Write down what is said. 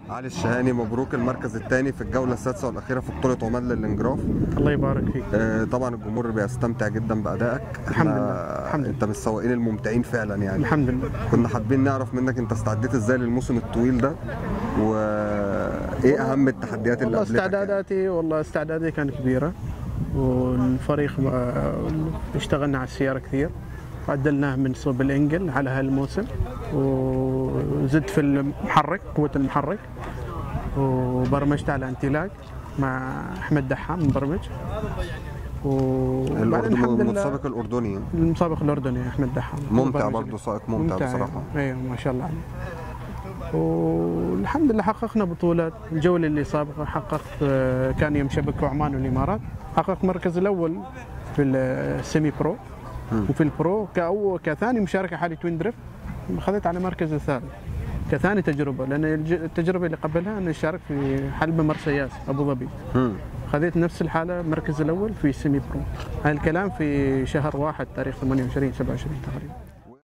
علي الشهاني، مبروك المركز الثاني في الجولة السادسة والأخيرة في بطولة عمان للإنجراف. الله يبارك فيك. طبعا الجمهور بيستمتع جدا بأدائك. الحمد لله. الحمد لله. أنت من السواقين الممتعين فعلا يعني. الحمد لله. كنا حابين نعرف منك أنت استعديت إزاي للموسم الطويل ده، وإيه أهم التحديات اللي قابلتك؟ والله استعداداتي كانت كبيرة، والفريق اشتغلنا على السيارة كثير، عدلناه من صوب الانجل على هالموسم، وزدت في المحرك، قوة المحرك، وبرمجت على انتلاج مع احمد دحام مبرمج. المتسابق الأردني. المسابق الأردني أحمد دحام ممتع برضه، سائق ممتع بصراحة. ايوه ما شاء الله عليه. والحمد لله حققنا بطولات. الجولة اللي سابقة حققت، كان يوم شبكة عمان والإمارات، حققت المركز الأول في السيمي برو، وفي البرو كثاني مشاركة حالي توين دريفت أخذت على المركز الثالث كثاني تجربة، لأن التجربة اللي قبلها أنا شارك في حلبة مرسياس أبو ظبي، خذيت نفس الحالة المركز الأول في السيمي برو. هالكلام في شهر 1 تاريخ 28/27 تقريبا.